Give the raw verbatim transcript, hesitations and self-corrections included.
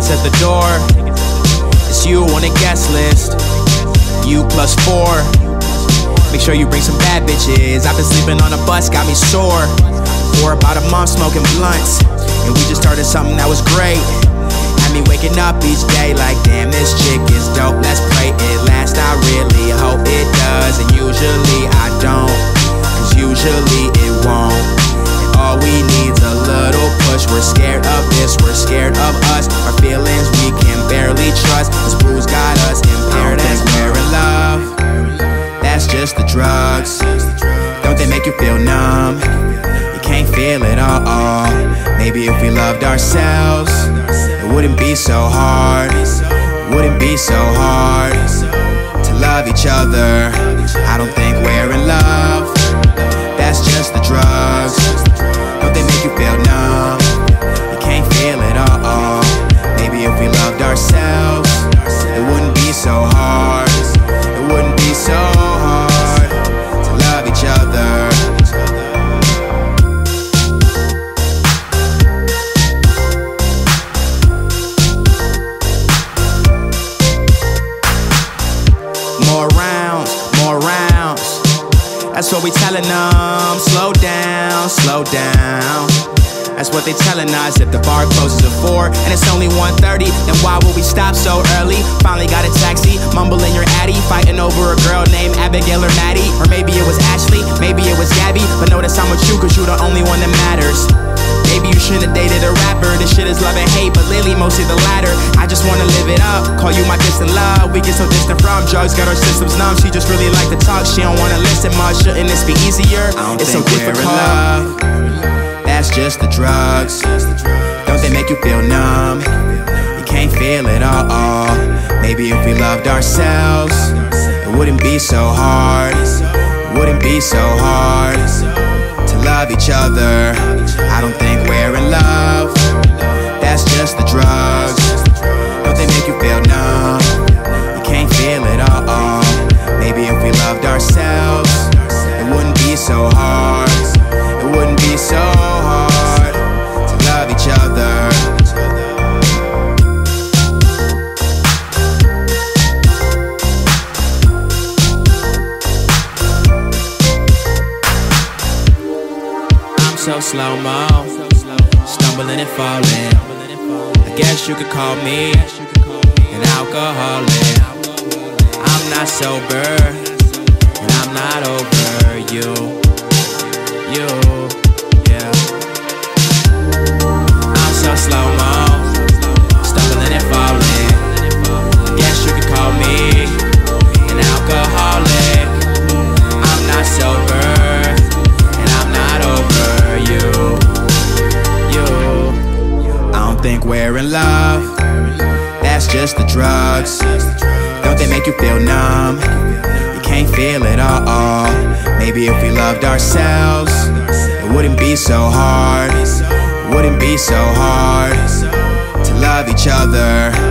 tickets at the door. It's you on the guest list. You plus four. Make sure you bring some bad bitches. I've been sleeping on a bus, got me sore. For about a month smoking blunts, and we just started something that was great. Had me waking up each day like, damn, this chick is dope. Let's pray it lasts, I really hope it does. And usually I don't, cause usually it won't. And all we need's a little push. We're scared of this, we're scared of us. Our feelings we can barely trust. This booze got us impaired as we're in love. That's just the drugs. Don't they make you feel numb? You can't feel it all. Maybe if we loved ourselves, it wouldn't be so hard. It wouldn't be so hard to love each other. I don't think we're in love. That's just the drugs. Don't they make you feel numb? You can't feel it all. Maybe if we loved ourselves, it wouldn't be so hard. It wouldn't be so hard to love each other. More rounds, more rounds. That's what we telling them. Slow down, slow down. That's what they telling us. If the bar closes at four and it's only one thirty, then why would we stop so early? Finally got a taxi, mumbling your addy, fighting over a girl named Abigail or Maddie. Or maybe it was Ashley, maybe it was Gabby. But notice I'm with you cause you the only one that matters. Maybe you shouldn't have dated a rapper. This shit is love and hate, but lately mostly the latter. I just wanna live it up, call you my distant love. We get so distant from drugs, got our systems numb. She just really like to talk, she don't wanna listen much. Shouldn't this be easier? I don't it's think so difficult. We're in love. That's just the drugs. Don't they make you feel numb? You can't feel it all. Maybe if we loved ourselves, it wouldn't be so hard. It wouldn't be so hard to love each other. I don't think we're in love. That's just the drugs. Don't they make you feel numb? You can't feel it all. Maybe if we loved ourselves, it wouldn't be so hard. It wouldn't be so hard to love each other. I'm so slow-mo, stumbling and falling. I guess you could call me an alcoholic. I'm not sober, and I'm not over you. You, yeah. I'm so slow-mo, stumbling and falling. Guess you could call me an alcoholic. I'm not sober, and I'm not over you. You, I don't think we're in love. That's just the drugs. Don't they make you feel numb? You can't feel it all. Maybe if we loved ourselves, it wouldn't be so hard. It wouldn't be so hard to love each other.